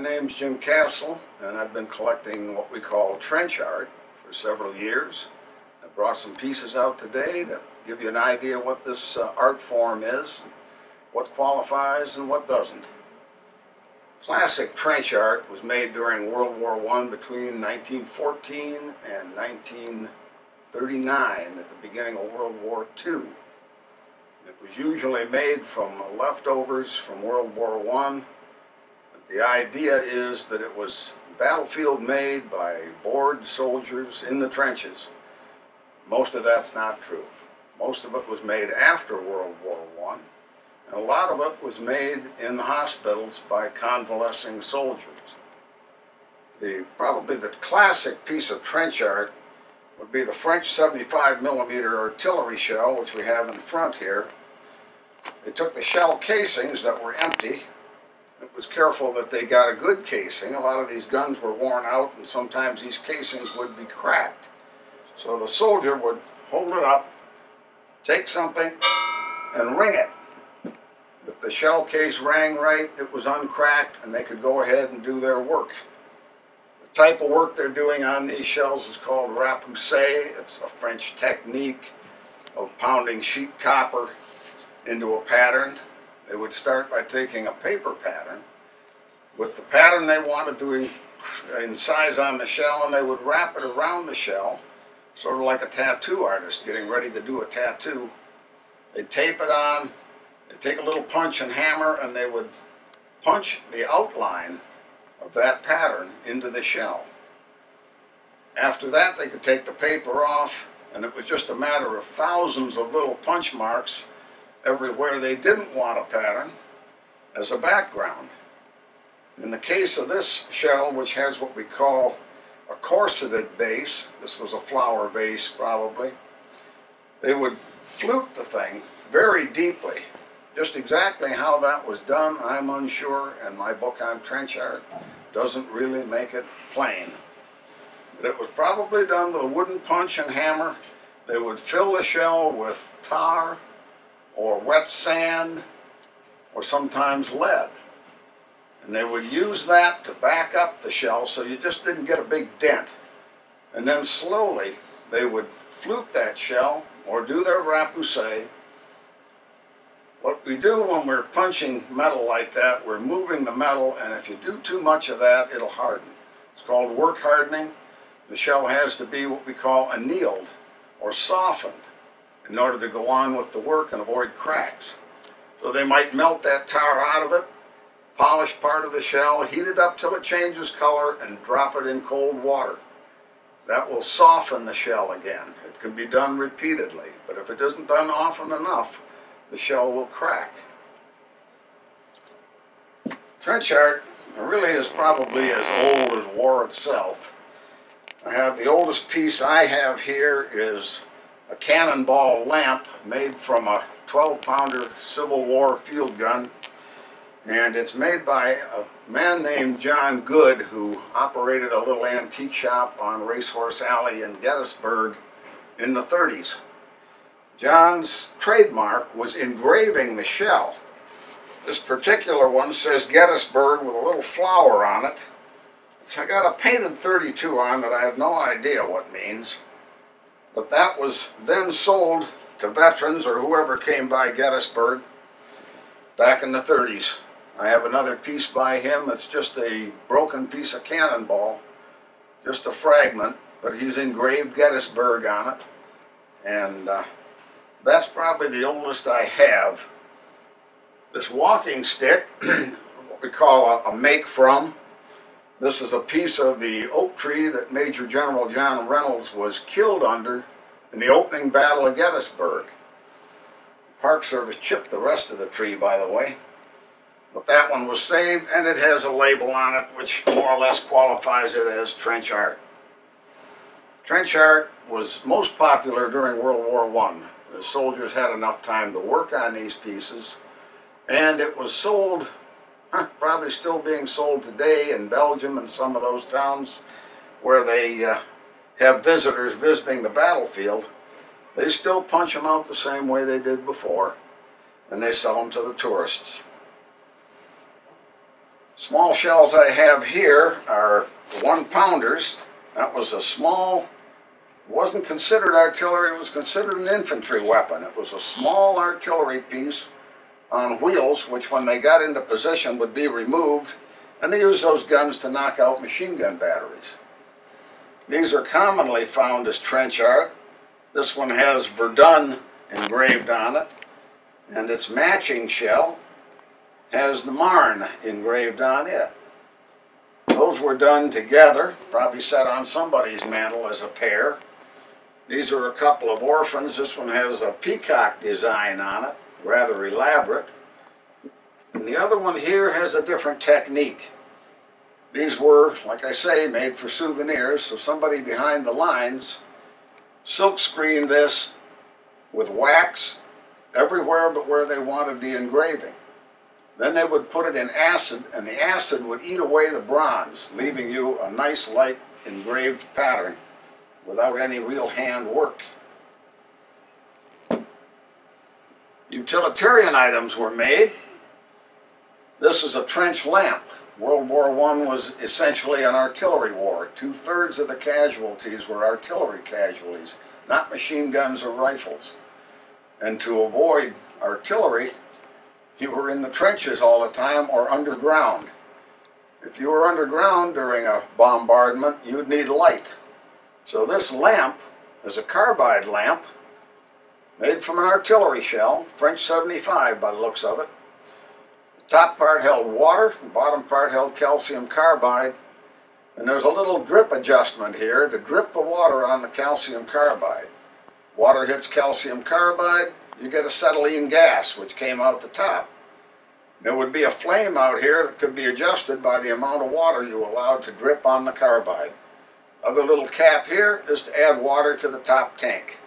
name's Jim Castle, and I've been collecting what we call trench art for several years. I brought some pieces out today to give you an idea what this art form is, what qualifies and what doesn't. Classic trench art was made during World War I between 1914 and 1939 at the beginning of World War II. It was usually made from leftovers from World War I. The idea is that it was battlefield made by bored soldiers in the trenches. Most of that's not true. Most of it was made after World War I, and a lot of it was made in the hospitals by convalescing soldiers. Probably the classic piece of trench art would be the French 75mm artillery shell, which we have in front here. They took the shell casings that were empty. It was careful that they got a good casing. A lot of these guns were worn out, and sometimes these casings would be cracked. So the soldier would hold it up, take something, and ring it. If the shell case rang right, it was uncracked, and they could go ahead and do their work. The type of work they're doing on these shells is called repoussé. It's a French technique of pounding sheet copper into a pattern. They would start by taking a paper pattern with the pattern they wanted to incise on the shell, and they would wrap it around the shell, sort of like a tattoo artist getting ready to do a tattoo. They'd tape it on, they'd take a little punch and hammer, and they would punch the outline of that pattern into the shell. After that, they could take the paper off, and it was just a matter of thousands of little punch marks everywhere they didn't want a pattern as a background. In the case of this shell, which has what we call a corseted base, this was a flower vase probably, they would flute the thing very deeply. Just exactly how that was done, I'm unsure, and my book on trench art doesn't really make it plain. But it was probably done with a wooden punch and hammer. They would fill the shell with tar or wet sand, or sometimes lead. And they would use that to back up the shell so you just didn't get a big dent. And then slowly they would flute that shell or do their repoussé. What we do when we're punching metal like that, we're moving the metal, and if you do too much of that, it'll harden. It's called work hardening. The shell has to be what we call annealed or softened in order to go on with the work and avoid cracks. So they might melt that tar out of it, polish part of the shell, heat it up till it changes color, and drop it in cold water. That will soften the shell again. It can be done repeatedly, but if it isn't done often enough, the shell will crack. Trench art really is probably as old as war itself. The oldest piece I have here is a cannonball lamp made from a 12-pounder Civil War field gun, and it's made by a man named John Good, who operated a little antique shop on Racehorse Alley in Gettysburg in the 30s. John's trademark was engraving the shell. This particular one says Gettysburg with a little flower on it. So I got a painted 32 on that I have no idea what means. But that was then sold to veterans or whoever came by Gettysburg back in the 30s. I have another piece by him that's just a broken piece of cannonball, just a fragment, but he's engraved Gettysburg on it. And that's probably the oldest I have. This walking stick, what we call a make from. This is a piece of the oak tree that Major General John Reynolds was killed under in the opening battle of Gettysburg. The Park Service chipped the rest of the tree, by the way. But that one was saved, and it has a label on it which more or less qualifies it as trench art. Trench art was most popular during World War I. The soldiers had enough time to work on these pieces, and it was sold, probably still being sold today in Belgium and some of those towns where they have visitors visiting the battlefield. They still punch them out the same way they did before, and they sell them to the tourists. Small shells I have here are 1-pounders. That was a small, wasn't considered artillery, it was considered an infantry weapon. It was a small artillery piece on wheels, which when they got into position would be removed, and they used those guns to knock out machine gun batteries. These are commonly found as trench art. This one has Verdun engraved on it, and its matching shell has the Marne engraved on it. Those were done together, probably set on somebody's mantle as a pair. These are a couple of orphans. This one has a peacock design on it, rather elaborate. And the other one here has a different technique. These were, like I say, made for souvenirs, so somebody behind the lines silk screened this with wax everywhere but where they wanted the engraving. Then they would put it in acid, and the acid would eat away the bronze, leaving you a nice light engraved pattern without any real hand work. Utilitarian items were made. This is a trench lamp. World War I was essentially an artillery war. 2/3 of the casualties were artillery casualties, not machine guns or rifles. And to avoid artillery, you were in the trenches all the time or underground. If you were underground during a bombardment, you would need light. So this lamp is a carbide lamp made from an artillery shell, French 75 by the looks of it. The top part held water, the bottom part held calcium carbide, and there's a little drip adjustment here to drip the water on the calcium carbide. Water hits calcium carbide, you get acetylene gas, which came out the top. There would be a flame out here that could be adjusted by the amount of water you allowed to drip on the carbide. Other little cap here is to add water to the top tank.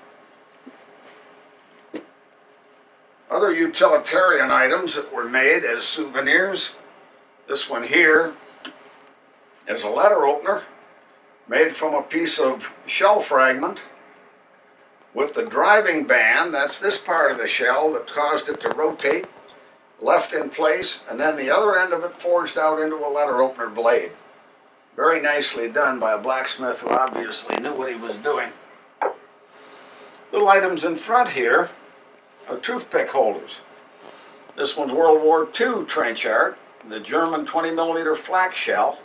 Other utilitarian items that were made as souvenirs. This one here is a letter opener made from a piece of shell fragment with the driving band, that's this part of the shell that caused it to rotate, left in place, and then the other end of it forged out into a letter opener blade. Very nicely done by a blacksmith who obviously knew what he was doing. Little items in front here are toothpick holders. This one's World War II trench art, the German 20mm flak shell.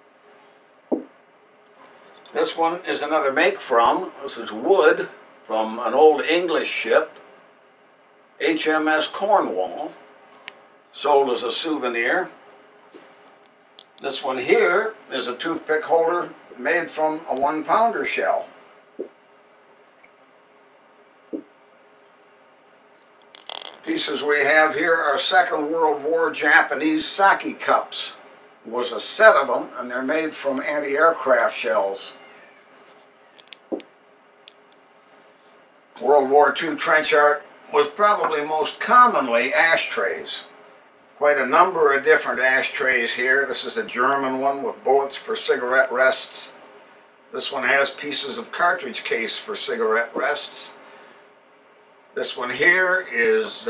This one is another make from, this is wood from an old English ship, HMS Cornwall, sold as a souvenir. This one here is a toothpick holder made from a 1-pounder shell. Pieces we have here are Second World War Japanese sake cups. There was a set of them, and they're made from anti-aircraft shells. World War II trench art was probably most commonly ashtrays. Quite a number of different ashtrays here. This is a German one with bullets for cigarette rests. This one has pieces of cartridge case for cigarette rests. This one here is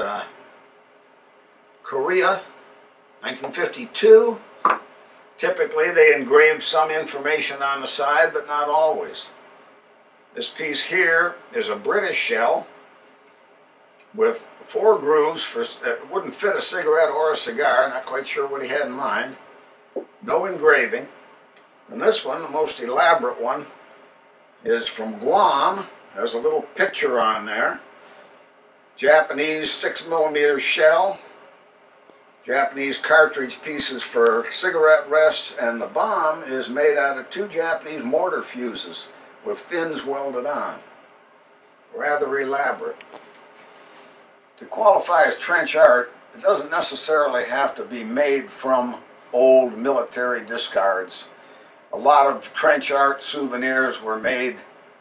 Korea, 1952. Typically they engrave some information on the side, but not always. This piece here is a British shell with 4 grooves for that wouldn't fit a cigarette or a cigar. Not quite sure what he had in mind. No engraving. And this one, the most elaborate one, is from Guam. There's a little picture on there. Japanese 6mm shell. Japanese cartridge pieces for cigarette rests, and the bomb is made out of 2 Japanese mortar fuses with fins welded on. Rather elaborate. To qualify as trench art, it doesn't necessarily have to be made from old military discards. A lot of trench art souvenirs were made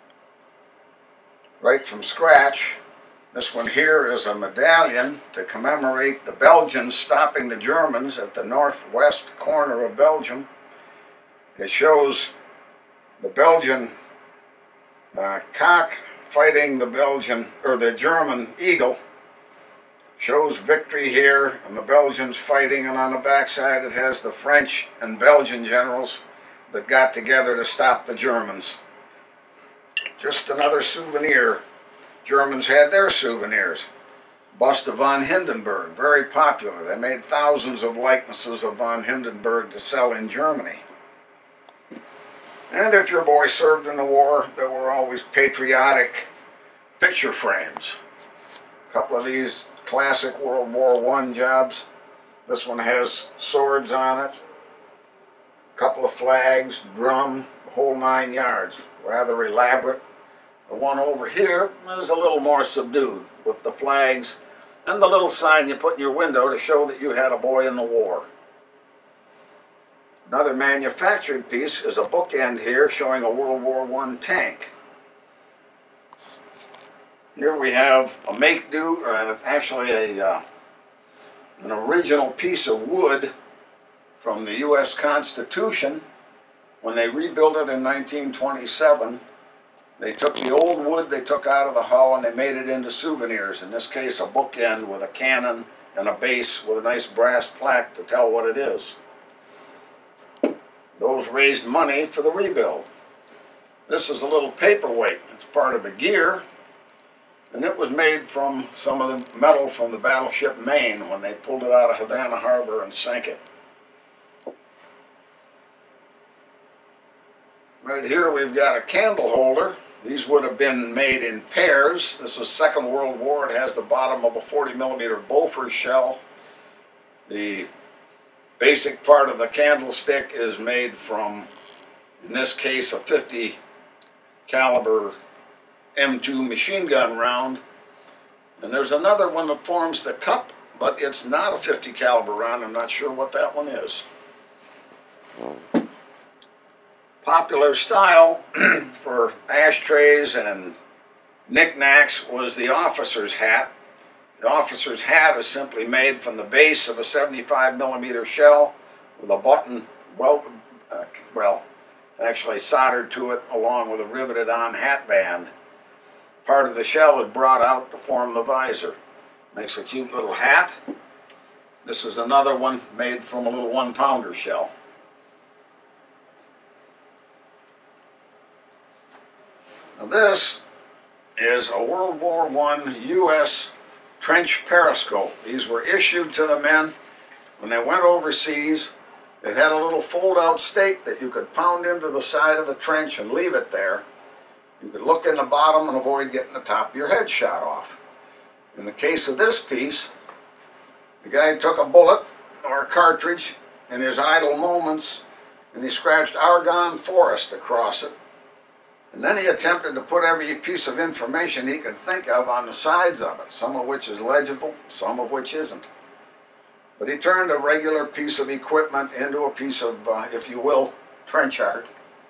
right from scratch. This one here is a medallion to commemorate the Belgians stopping the Germans at the northwest corner of Belgium. It shows the Belgian cock fighting the German eagle, Shows victory here and the Belgians fighting, and on the backside it has the French and Belgian generals that got together to stop the Germans. Just another souvenir. Germans had their souvenirs. Bust of von Hindenburg, very popular. They made thousands of likenesses of von Hindenburg to sell in Germany. And if your boy served in the war, there were always patriotic picture frames. A couple of these classic World War I jobs. This one has swords on it, a couple of flags, drum, the whole 9 yards. Rather elaborate. The one over here is a little more subdued, with the flags and the little sign you put in your window to show that you had a boy in the war. Another manufactured piece is a bookend here showing a World War I tank. Here we have a make-do, actually an original piece of wood from the U.S. Constitution. When they rebuilt it in 1927, they took the old wood they took out of the hull and they made it into souvenirs. In this case, a bookend with a cannon and a base with a nice brass plaque to tell what it is. Those raised money for the rebuild. This is a little paperweight. It's part of a gear, and it was made from some of the metal from the battleship Maine when they pulled it out of Havana Harbor and sank it. Right here we've got a candle holder. These would have been made in pairs. This is Second World War. It has the bottom of a 40mm Bofors shell. The basic part of the candlestick is made from, in this case, a 50 caliber M2 machine gun round. And there's another one that forms the cup, but it's not a 50 caliber round. I'm not sure what that one is. Popular style for ashtrays and knickknacks was the officer's hat. The officer's hat is simply made from the base of a 75mm shell with a button actually soldered to it along with a riveted on hat band. Part of the shell is brought out to form the visor. Makes a cute little hat. This is another one made from a little 1-pounder shell. Now this is a World War I U.S. trench periscope. These were issued to the men when they went overseas. It had a little fold-out stake that you could pound into the side of the trench and leave it there. You could look in the bottom and avoid getting the top of your head shot off. In the case of this piece, the guy took a bullet or a cartridge in his idle moments and he scratched Argonne Forest across it. And then he attempted to put every piece of information he could think of on the sides of it, some of which is legible, some of which isn't. But he turned a regular piece of equipment into a piece of, if you will, trench art.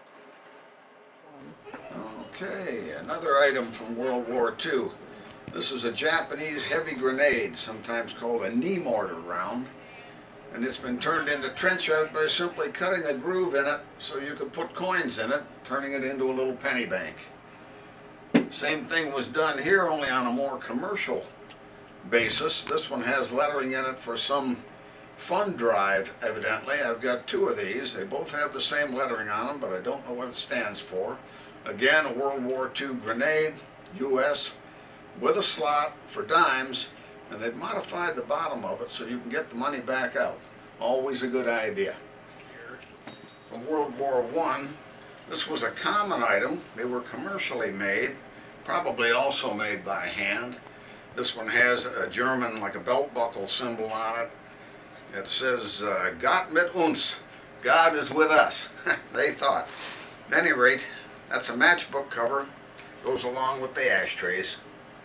Okay, another item from World War II. This is a Japanese heavy grenade, sometimes called a knee mortar round. And it's been turned into trench art by simply cutting a groove in it so you could put coins in it, turning it into a little penny bank. Same thing was done here, only on a more commercial basis. This one has lettering in it for some fund drive, evidently. I've got 2 of these. They both have the same lettering on them, but I don't know what it stands for. Again, a World War II grenade, U.S., with a slot for dimes. And they've modified the bottom of it so you can get the money back out. Always a good idea. From World War I, this was a common item. They were commercially made, probably also made by hand. This one has a German, like a belt buckle symbol on it. It says, Gott mit uns, God is with us, they thought. At any rate, that's a matchbook cover. Goes along with the ashtrays.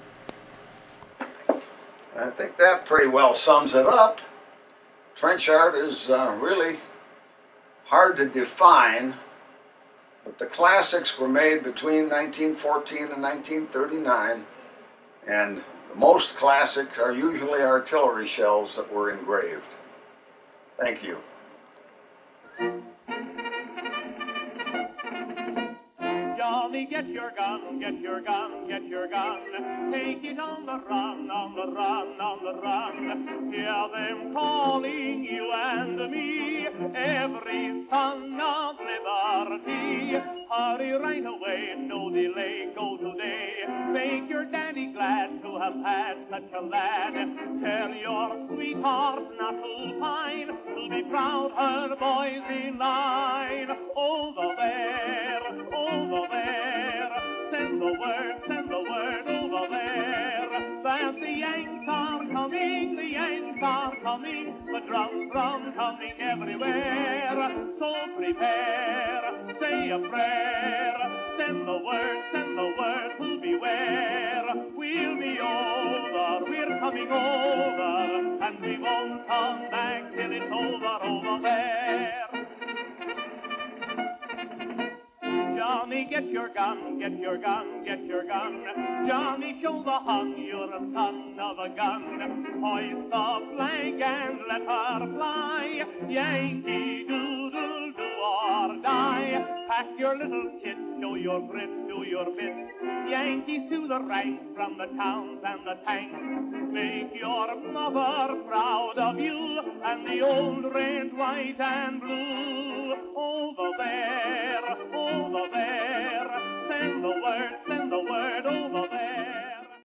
I think that pretty well sums it up. Trench art is really hard to define, but the classics were made between 1914 and 1939, and the most classics are usually artillery shells that were engraved. Thank you. Johnny get your gun, get your gun, get your gun. Take it on the run, on the run, on the run. Hear them calling you and me, every son of liberty. Hurry right away, no delay, go today. Make your daddy glad to have had such a lad. Tell your sweetheart not to pine, to be proud her boys in line. Over there, send the word over there, that the Yanks are coming, the Yanks are coming, the drum coming everywhere. So prepare, say a prayer, send the word to beware. We'll be over, we're coming over, and we won't come back till it's over there. Johnny, get your gun, get your gun, get your gun. Johnny, show the Hun you're a son of a gun. Hoist the flag and let her fly. Yankee Doodle, do or die. Pack your little kit, show your grit, do your bit. Yankees to the ranks from the towns and the tanks. Make your mother proud of you and the old red, white, and blue. Over there.